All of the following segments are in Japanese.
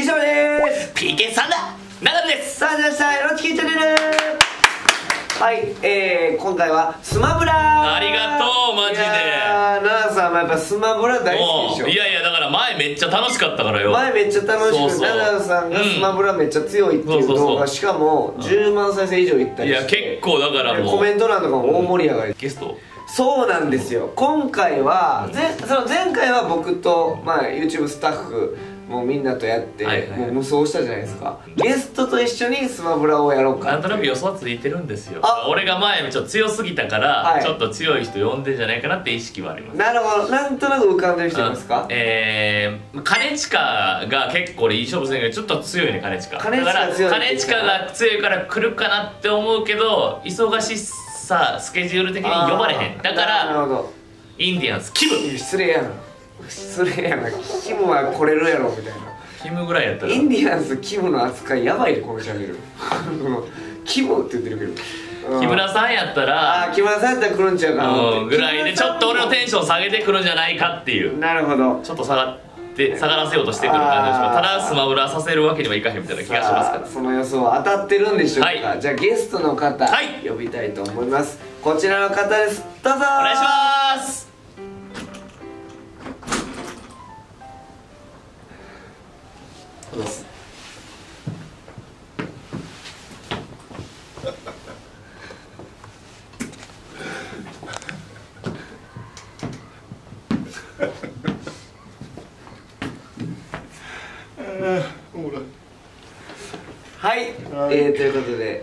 翔です。 PK さんだナダルです。 さあ始まりましたエロチキチャンネル。はい、今回はスマブラ。 ありがとうマジで。 ナダさんもやっぱスマブラ大好きでしょ。 いやいやだから前めっちゃ楽しかったからよ。 前めっちゃ楽しくて、 そうそうナダさんがスマブラめっちゃ強いっていう動画、しかも10万再生以上いったりして、 いや結構だからもうコメント欄とかも大盛り上がり、 ゲスト。 そうなんですよ。今回はその前回は僕と、YouTube スタッフもうみんなとやって、もう無双したじゃないですか。ゲストと一緒にスマブラをやろうか。 なんとなく予想ついてるんですよ。俺が前ちょっと強すぎたから、 はい、 ちょっと強い人呼んでんじゃないかなって意識はあります。 なるほど。なんとなく浮かんでる人いますか？ 兼近が結構いい勝負するけどちょっと強いね。兼近だから兼近が強いから来るかなって思うけど、忙しさスケジュール的に呼ばれへん。だからインディアンスキム。 失礼やな、失礼やな。キムは来れるやろみたいな。 キムぐらいやったら。 インディアンスキムの扱いやばいで、このチャンネル。キムって言ってるけど、 木村さんやったら、 木村さんやったら来るんちゃうかなぐらいでちょっと俺のテンション下げてくるんじゃないかっていう。 なるほど。 ちょっと下がらせようとしてくる感じがします。ただスマブラさせるわけにはいかへんみたいな気がしますから。 その予想は当たってるんでしょうか？ はい、 じゃあゲストの方、 はい、 呼びたいと思います。こちらの方です。どうぞ。お願いします。どうぞ。 はい、ということで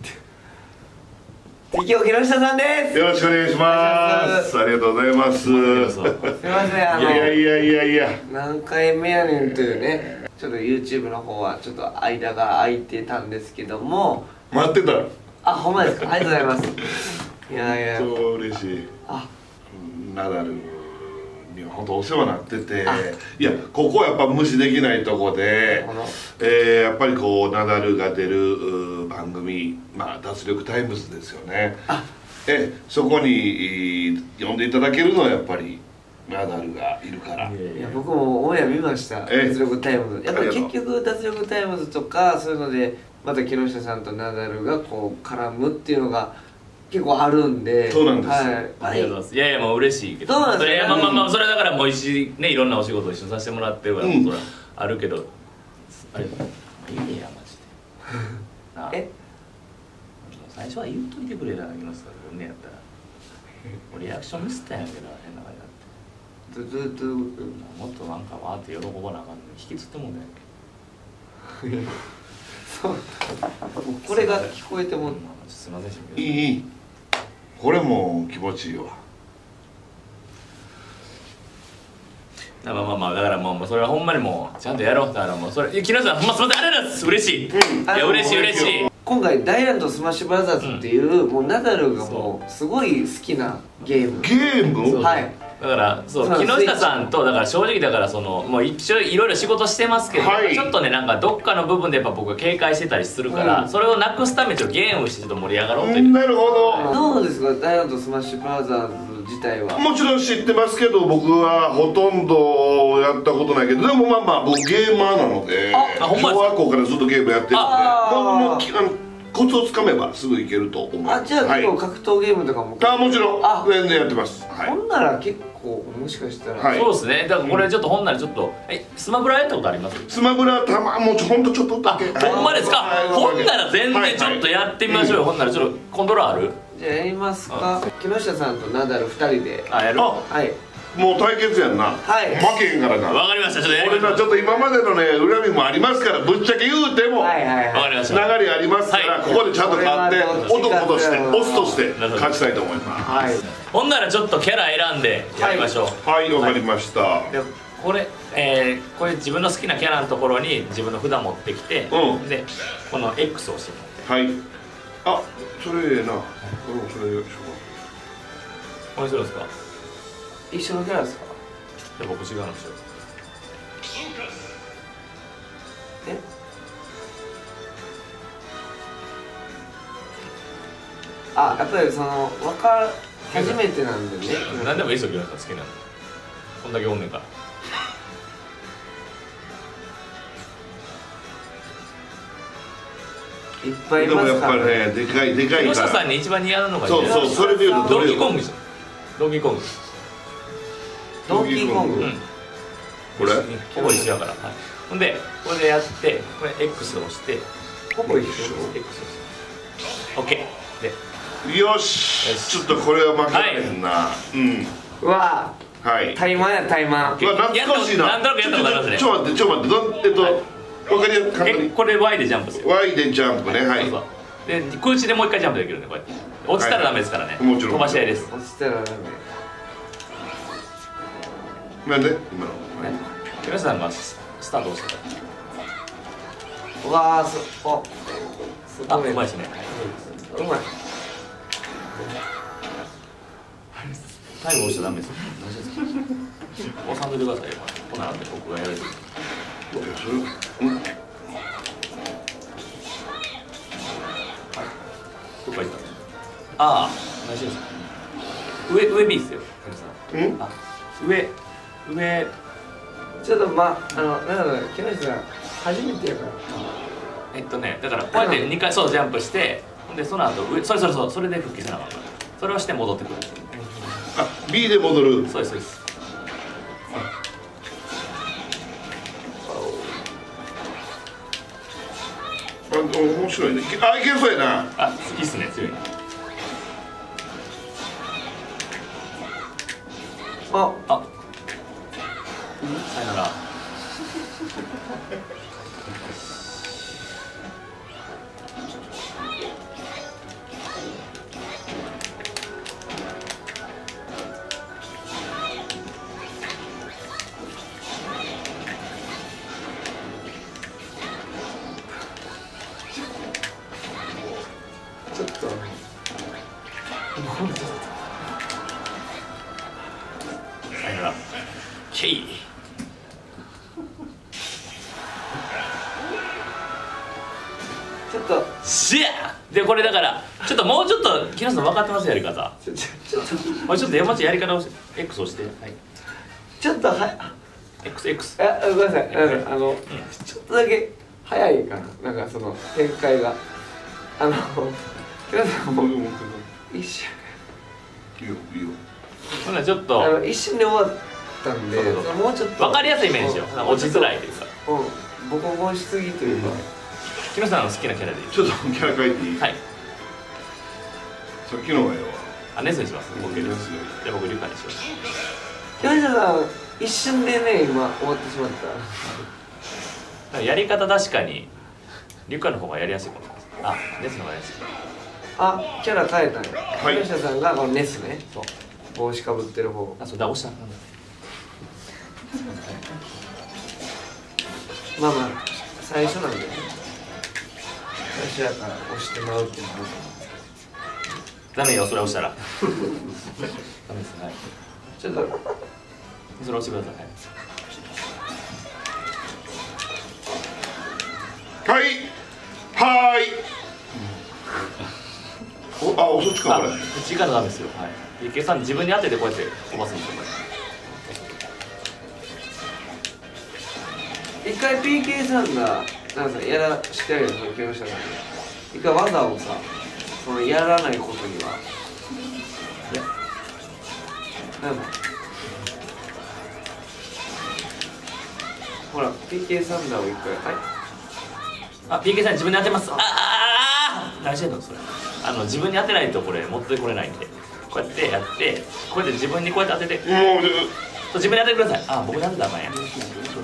敵尾木下さんです。 よろしくお願いします。ありがとうございます。すみません、いや何回目やねんというね。ちょっと YouTube の方はちょっと間が空いてたんですけども。 待ってた。 あ、ほんまですか。ありがとうございます。いやそう嬉しい。ナダルに本当お世話になってて、いやここはやっぱ無視できないとこで、やっぱりこうナダルが出る番組、脱力タイムズですよね。そこに呼んでいただけるのはやっぱりナダルがいるから。 いや僕もオンエア見ました。脱力タイムズ。やっぱり結局脱力タイムズとかそういうのでまた木下さんとナダルがこう絡むっていうのが結構あるんで。 そうなんです。 ありがとうございます。いやいやもう嬉しいけど。 そうなんですよ。 それだからもういろんなお仕事を一緒にさせてもらってるからそれはあるけど、あれいいねやマジで。最初は言うといてくれたらいますから、ねやったら。俺リアクションミスったんやけど変な感じだって。 ずっともっとなんかわーって喜ばなあかんのに引きつってもんだよ。 そうこれが聞こえてもすいません。 いいこれも気持ちいいわ。 だからもうそれはほんまにもうちゃんとやろう。だからもうそれ木下さんほんますみません、ありがとうございます。嬉しい。いや嬉しい。 今回ダイランドスマッシュブラザーズっていうもうナダルがもうすごい好きなゲーム。はい。 だからそう木下さんとだから正直だからもう一応いろいろ仕事してますけど、ちょっとねなんかどっかの部分でやっぱ僕が警戒してたりするから、それをなくすためにちょっとゲームをしてちょっと盛り上がろうという。 なるほど。 どうですかダイランドスマッシュブラザーズ自体は？ もちろん知ってますけど僕はほとんどやったことないけど、でも僕ゲーマーなので小学校からずっとゲームやってるのでコツをつかめばすぐいけると思います。 じゃあ結構格闘ゲームとかも？ もちろん全然やってます。 ほんなら結構もしかしたらそうですね。だからこれちょっとほんならちょっとスマブラやったことあります？ スマブラもうほんとちょっとだけ。 ほんまですか？ほんなら全然ちょっとやってみましょうよ。ほんならちょっとコントローラーある？ じゃあやりますか。木下さんとナダル2人でやる？ はい。 もう対決やんな。負けへんからな。 わかりました。ちょっとやりましょう。 俺らちょっと今までのね恨みもありますから、ぶっちゃけ言うてもわかりました。 流れありますから、ここでちゃんと勝って男としてオスとして勝ちたいと思います。 ほんならちょっとキャラ選んでやりましょう。 はい、わかりました。 これ自分の好きなキャラのところに自分の札持ってきて、でこの X を押してもらって。 はい。それええな。それよしょこれするんですか？ 一緒のキャラですか？ じゃあ僕違うんですよ。 やっぱり初めてなんでね。 何でもいいですよ、木下さん好きなの。こんだけおんねんから。 いっぱいいでもやっぱりますからね。 ねでかいから木下さんに一番似合うのがそうそうそれでいうとドンどれよキーコングじゃん。ドンキーコング。 ドンキーコング。 これほぼ一緒やから。ほんでこれでやってこれ X を押してほぼ一緒。 X を押して OK でよしちょっとこれは負けられへんなうわはいタイマンやタイマン。 懐かしいななんとなくやったことありますね。 ちょっと待ってわかりやすく簡単にこれ Y でジャンプする。 Y でジャンプねはいそうそうで空中でもう一回ジャンプできるんでこうやって落ちたらダメですからね。 もちろん飛ばし合いです。 落ちたらダメ。 なんで今の木下さんがスタートをしてた。 うわすごい。 うまいですね。 うまい。 タイム押しちゃダメですよ。大丈夫ですか。押さんといてくださいよ。こんなんで僕がやる。どっか行った。ああ、大丈夫ですか。上 B ですよ。あ、上。 ちょっとなんだろう、木下さん初めてやから。 だからこうやって2回そうジャンプしてほんでその後上それで復帰せなかったそれをして戻ってくる。 あ B で戻るそうですそうです。 面白いねあいけるそうやなあいいっすね強い。 あさよなら。 ちょっとさよなら。ケイ。 ちょっとシアでこれだからちょっともうちょっと木下さん分かってますやり方。 ちょっともうちょっと山内やり方をして X をしてはい。 ちょっと XX。 ごめんなさいちょっとだけ早いかな。なんかその展開が木下さんも一瞬いいよほんならちょっと一瞬で終わったんでそうもうちょっと分かりやすいイメージよ。落ちづらいというかボコボコしすぎというか木下さんの好きなキャラでいい。 ちょっとキャラ変えていいはい。 さっきのがよあネスにします僕。じゃネスあ僕リュカにします。 木下さん一瞬でね今終わってしまった。 やり方確かにリュカの方がやりやすいかもしれないです。あネスの方がやりやすい。 あキャラ変えたんや。 はい木下さんがこのネスねそう帽子かぶってる方。 あそうだ押した。 まあ最初なんでね最初やから押してもらうっていうのはダメよそれ押したらダメですはい。 ちょっとそれ押してください。 はいはいそっちかこれ口からダメですよ。はい。池さん自分に当ててこうやって飛ばすんですよ。 一回 PK さんがなんかやらしてあげるの木下さんに一回技をさそのやらないことにはいやなんだほら PK サンダーを一回はいあ PK さん自分に当てます。何してんのそれ。自分に当てないとこれ持ってこれないんでこうやってやってこうやって自分にこうやって当ててもう自分に当ててください。あ僕に当てたら前や。そうです。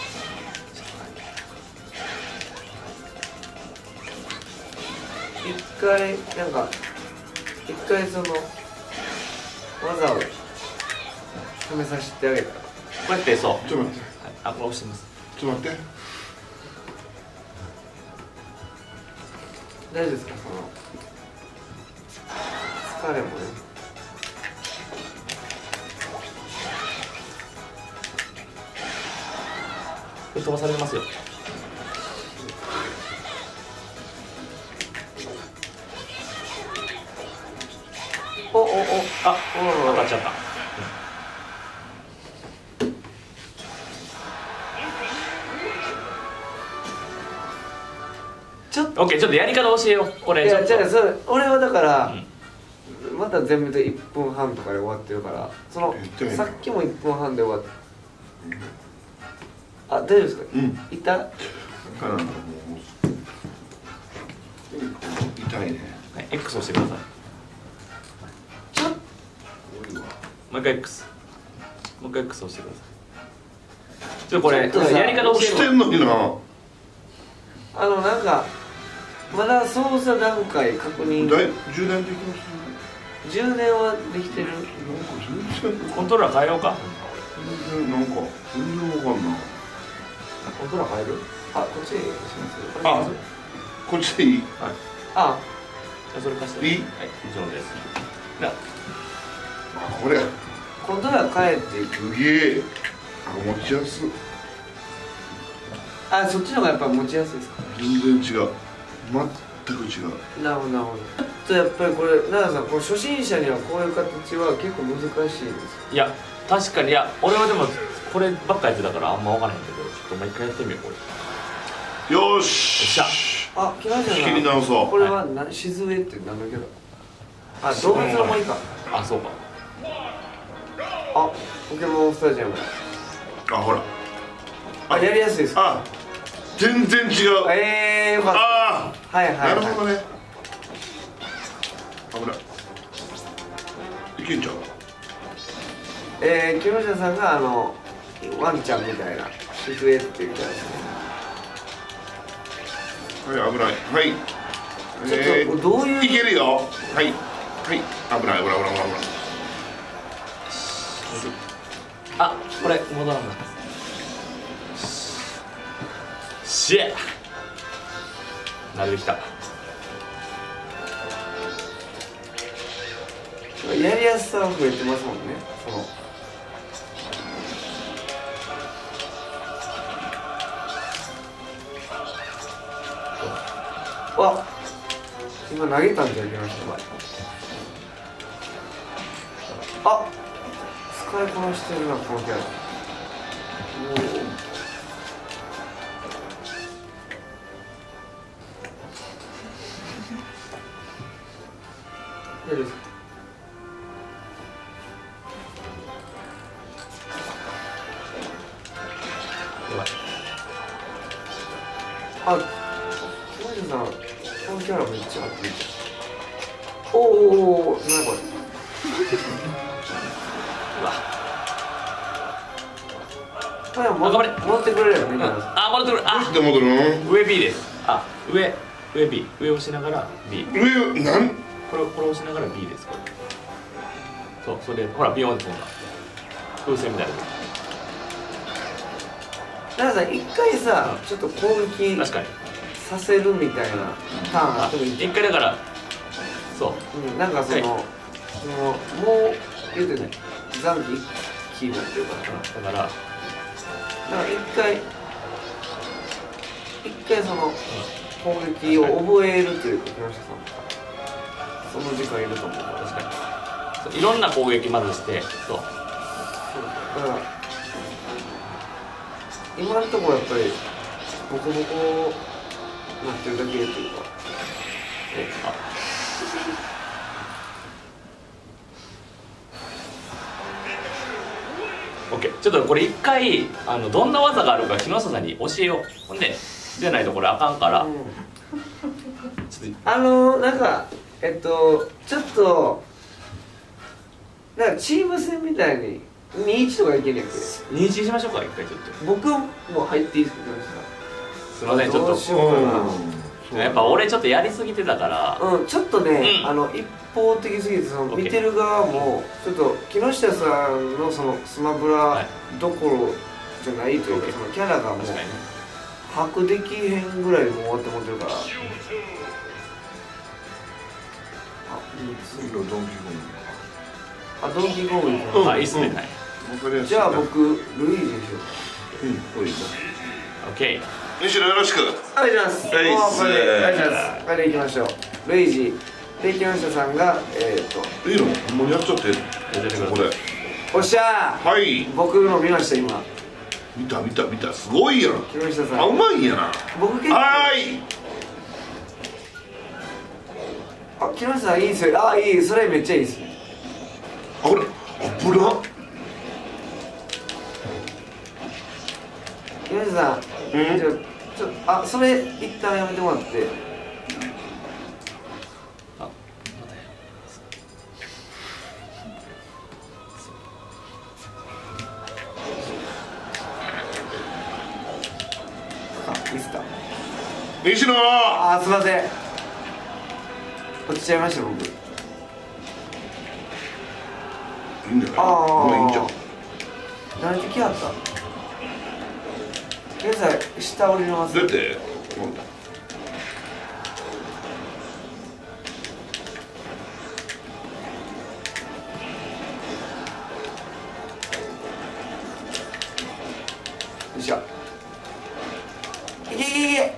一回なんか一回その技を試させてあげたらこうやってそう。 ちょっと待ってあこれ押してます。 ちょっと待って大丈夫ですかその疲れもねこれ飛ばされますよ。あ当たっちゃった。 ちょっとオッケー、ちょっとやり方教えよう。これいやちょっと。 違う、それ俺はだから、また全部で1分半とかで終わってるから、そのさっきも1分半で終わって、あ、大丈夫ですか？いった？ 痛いね。 はい、X 押してください。もう一回 X。もう一回 X 押してください。ちょっとこれやり方教えしてんのにな。 なんかまだ操作段階確認。 充電できます？ 充電はできてる。 コントローラー変えようか。 全然わかんない。 コントローラー変える？あ、こっちにします。 こっちでいい？ はい。あ、 じゃあそれ貸していい？ はい、以上です。じゃこれコントローラー変えてすげえ持ちやすい。 あ、そっちの方がやっぱ持ちやすいですか？ 全然違う、全く違う。 なるほどなるほど。ちょっとやっぱりこれ奈良さん、これ初心者にはこういう形は結構難しいです。 いや確かに、いや俺はでもこればっかやってたからあんま分からへんけど、ちょっともう一回やってみようこれ。 よーし。 よっしあ、来ましたね。 仕切り直そう。 これはしずえってなんだけど。あ、動物の森か。 あ、そうか。 あ、ポケモンスタジアム。 あ、ほら。 あ、やりやすいですか？ あ、全然違う。 よかった。 ああ、 はいはいはい。 なるほどね。危ない。いけんちゃう？ 木下さんがワンちゃんみたいなしずえっていうかですね。 はい、危ない。はい。 ちょっとどういういけるよ。はい。はい。危ない危ない危ない危ない。 あ、これ戻らない。シェなるべきた。 やりやすさは増えてますもんね。わ、今投げたんじゃいけました。あ、使いこなしてるなこのキャラ。大丈夫ですか？ やばい。 あ、木下さん、このキャラめっちゃ合ってる。おお、何これ。 うわ。 頑張れ。戻ってくれるよね。 あ、戻ってくる。あ、 どうして戻るの？ 上 B です。あ、上 B。上を押しながら B。 上なん？ これ押しながら B です。これ。そう、それでほらビヨーンって飛んだ。風船みたいな。 奈良さん、一回さ、ちょっと攻撃確かにさせるみたいなターンあってもいい。 一回だからそう、 なんかもう言うてね、残機キーになってるから、 だから一回その攻撃を覚えるというか、木下さんその時間いると思う。 確かにいろんな攻撃まずして、そうだから今のところやっぱりボコボコなってるだけっていうか、 オッケー。ちょっとこれ一回どんな技があるか木下さんに教えよう。ほんでじゃないとこれあかんから、 なんかちょっとなんかチーム戦みたいに2-1とかいけるやんけ。 2-1しましょうか一回。ちょっと僕も入っていいですか？ すいません、ちょっとどうしようかな。 やっぱ俺ちょっとやりすぎてたから、 ちょっとね、一方的すぎて、その見てる側もちょっと木下さんのそのスマブラどころじゃないというか、そのキャラがもう把握できへんぐらいでもう終わって思ってるから。 次のドンキーコング。 ドンキーコングですね。 いいっすね。 じゃあ僕ルイージでしょう。 オッケー。 西野よろしく。 お願いします。これでいきましょう。ルイージで木下さんがいいの？もうやっちゃって。これ。 おっしゃー。 はい。 僕の見ました今。 見たすごいやん。 木下さん。 あ、うまいんやな。 僕結構。 はい。 あ、木下さんいいですよ。あ、いい、それめっちゃいいですね。 あ、これ危なっ。 木下さん、あ、それ一旦やめてもらって。 あ、またあ、ミスった。 西野。 あ、すいません。落ちちゃいました僕。 いいんじゃない。 ああ、 いいんじゃん。 何で来はった。現在下降ります。 出て。よいしょ。いけいけいけ。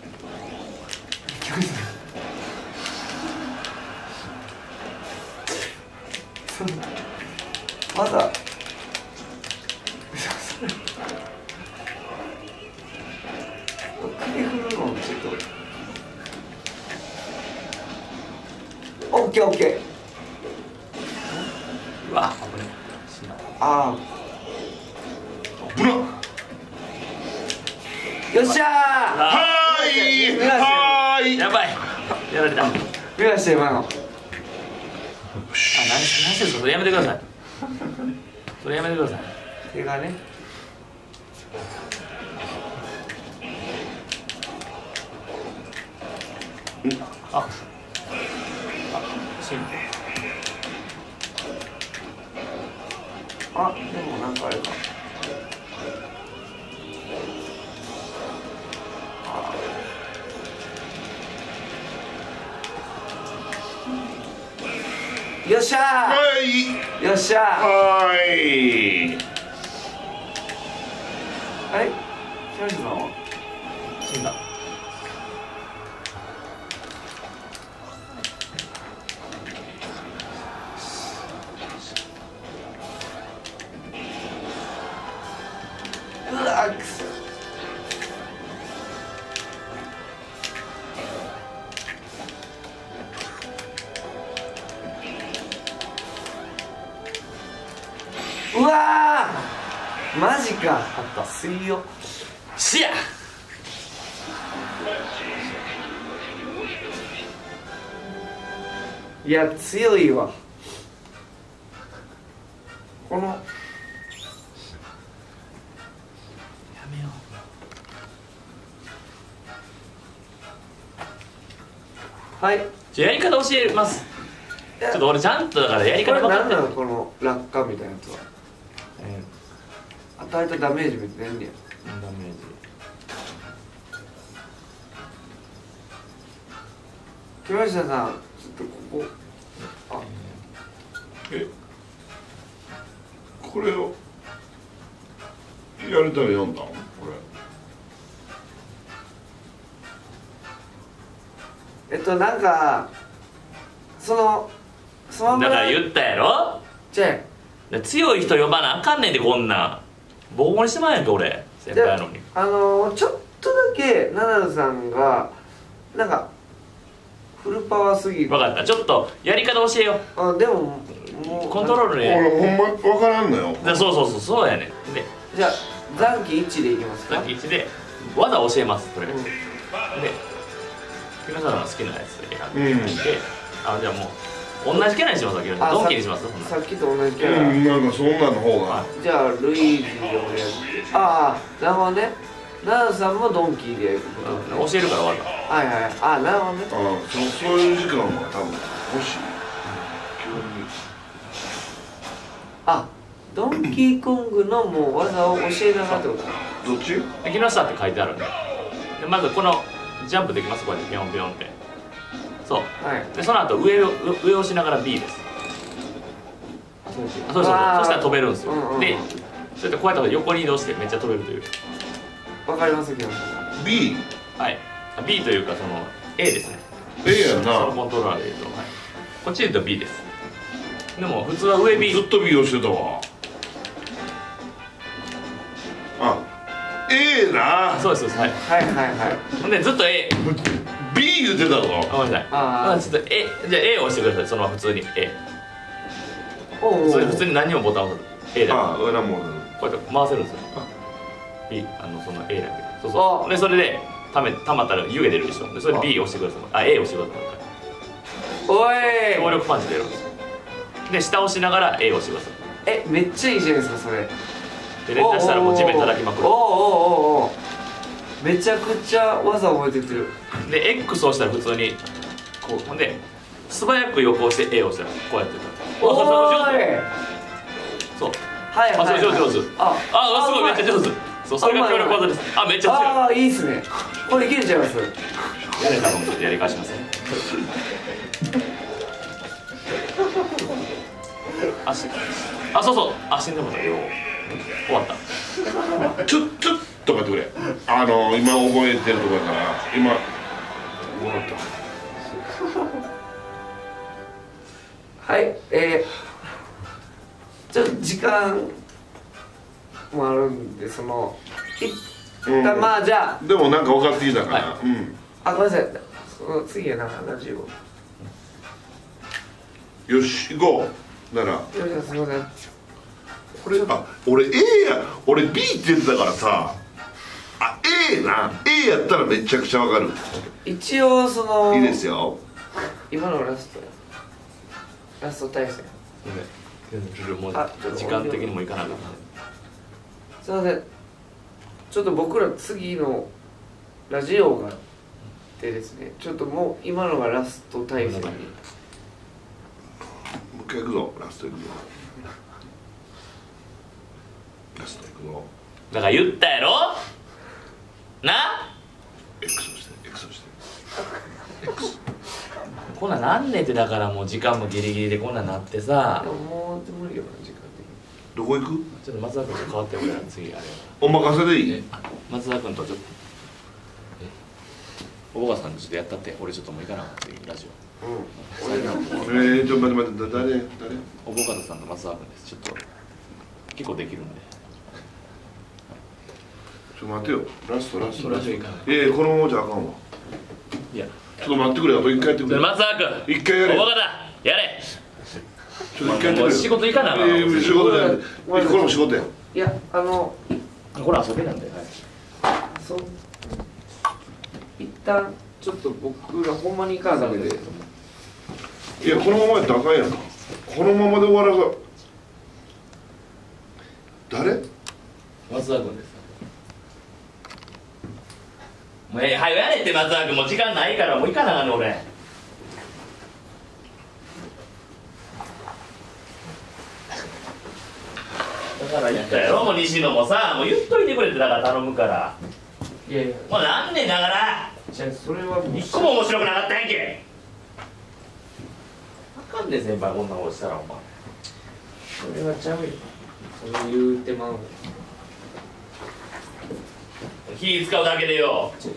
まだ。首振るのちょっと。オッケーオッケー。 うわ、危ねえ。 あ危なっ。 あ。よっしゃー。 はーい。はーい。 やばい。やられた。 見ました今の。 何してそれやめてください。それやめてください。 手がね。 あ、しんあ、でもなんかあれか。よっしゃはー。よっしゃー。 はい。 あれ、木下さんは死んだ。 うわー、くそ。うわー、マジか。 あった水曜しや。 いや強いわこの。 やめよはい。 う。やり方教えます。ちょっと俺ちゃんとだからやりこれ方分かってる。 何なのこの落下みたいなやつは。与えたダメージみたいなねんや。 ダメージ。 木下さんちょっとここ。あ、 これをやれたら読んだんこれ。 なんかそのスマブだラから言ったやろ。 じゃ強い人呼ばなあかんねんでこんなんボコボコにしてまうんやんけ俺先輩やのに。 ちょっとだけナダルさんがなんかフルパワーすぎる。 分かった。ちょっとやり方教えよう。 でももうコントロールね。 俺ほんま分からんのよ。 そうやねん。でじゃあ残機1でいきますか。 さっき1で技教えますとりあえず。 うんで木下さんの好きなやつで選んで、じゃあもう同じキャラにしますわけどドンキにします。 さっきと同じキャラ、 なんかそんなの方が。 じゃあルイージでお願いします。ああなるほどね。ナダルさんもドンキでやることね。 教えるから技。 はいはい。あなるほどね。 そういう時間は多分欲しい。急に。 あドンキーコングのもう技を教えながらってことか。 どっち？ 木下って書いてあるんで、まずこのジャンプできます。こうやってピョンピョンってそう、 はい。 でその後上を押しながら B です。そうそしたら飛べるんですよ。でそれでこうやって横に移動してめっちゃ飛べるという。 わかります木下さん。 B？ はい B というかその A ですね。 A やんそのな。 コントローラーでいうと、はい、こっちで言うと B です。でも普通は上 B。 ずっと B をしてたわ。あ、A な。 そうですはい。 はいはいはい。 ほんでずっと A B 言ってたぞ。 ごめんなさい。ちょっと A、じゃあ A を押してください。そのまま普通に A。普通に何にもボタンを押す。A だけ。 ああ、何も。 こうやって回せるんですよ。B、その A だけ。そうそう。で、それでたまったら U が出るでしょ。で、それで B 押してください。あ、A 押してください。 おい。 強力パンチ出るんですよ。で、下押しながら A を押してください。 めっちゃいいじゃないですかそれ。 で、連打したらもう地面叩きまくる。 めちゃくちゃ技覚えてってる。 で X 押したら普通にこうほんで素早く横押して A を押したらこうやってる。 おそうはいはい、 上手。すごいめっちゃ上手。そう、それが協力技です。あ、めっちゃ強い。 ああ、いいっすね。これいけるんちゃいます。 やれたのもちょっとやり返しますね。そう足んでもないよ。終わった。 ちょっと待ってくれ。今覚えてるところだから今終わった。 はい、ちょっと時間もあるんで、その一旦まあじゃあでもなんか分かってきたから、 ごめんなさい。その次やな、75。 よし行こう。ならすみません。 俺 A や、俺 B って言ってたからさ、A やったらめちゃくちゃ分かる。 一応そのいいですよ。 今のラスト対戦。 もう時間的にもいかなかった。 すみません。ちょっと僕ら次のラジオがあってですね、ちょっともう今のがラスト対戦に。 もう一回行くぞ。ラスト行くぞ。 だから言ったやろな。 X をして X こんなんなんねってだからもう時間もギリギリでこんなんなってさ。 もう無理よな時間的に。 どこ行く？ ちょっと松田君と変わって俺ら次あれお任せでいい？ 松田君とちょっとおぼがさんちょっとやったって。俺ちょっともう行かなかったっていうラジオ。 俺らもちょっと待って誰？ おぼがさんと松田君です。ちょっと結構できるんで。 ちょっと待てよ。ラストラジオ行かない。 いやこのままじゃあかんわ。 いやちょっと待ってくれよ。あと一回やってくれ。 松田君一回やれ。 おぼがだやれ。 ちょっと一回やってくれ。 仕事行かな。 仕事じゃない。これも仕事や。 いやこれ遊びなんで。 そう一旦ちょっと僕らほんまに行かなダメで。 いやこのままやったらあかんやんか。このままで終わらさ。誰？ 松田君です。もうはいやれって松田君、もう時間ないからもう行かなあかんね俺。だから言ったやろもう西野もさ、もう言っといてくれってだから頼むから。 いやいやもうなんねんだから。 じゃあそれはもう一個も面白くなかったやんけ。あかんねん先輩こんなことしたらお前。 それはちゃうよ。そう言うてまう。 気使うだけでよ。 それ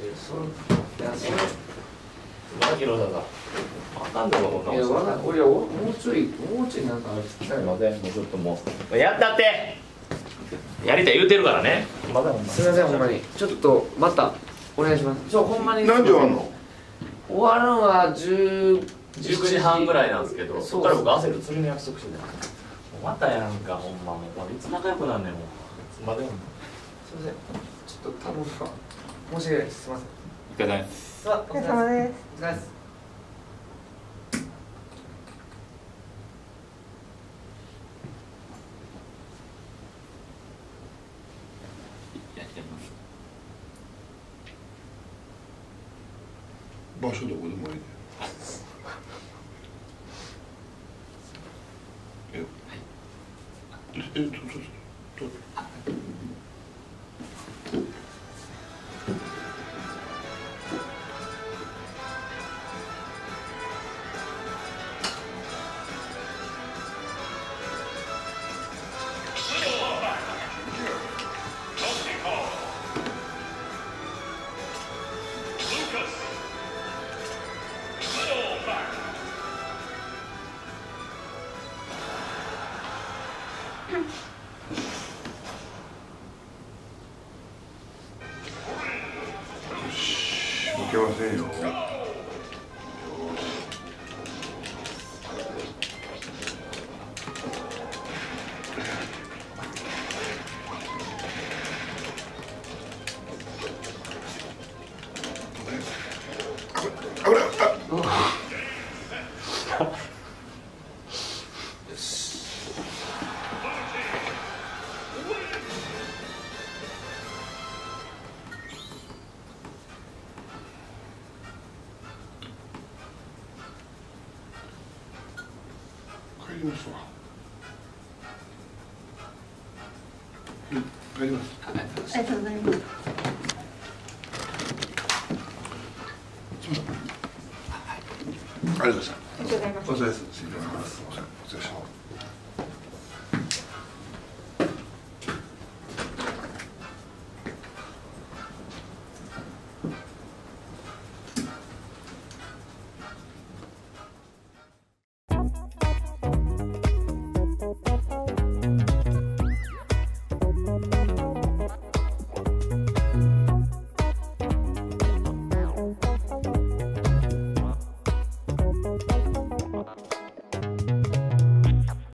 牧野さんさあかんでもこんなことしたら。 俺はもうちょいなんかすいません、もうちょっともうやったってやりたい言うてるからね。 すいませんほんまにちょっとまたお願いします。ほんまに何時終わんの？ 終わるのは19 19時半ぐらいなんですけど、 そそっから僕汗る釣りの約束してた。またやんかほんまもういつ仲良くなんねんもう。すいません。 すいませんちょっと頼むか申し訳ないです。すいません。 一回ね。 お疲れ様です。お疲れ様です。 場所どこでもいいね。そういけませんよ。 帰りますわ。帰ります。 ありがとうございます。 ありがとうございます。 ありがとうございます。 お疲れ様です。